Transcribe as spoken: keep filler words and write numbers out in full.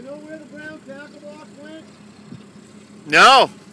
know where the brown tackle box went? No.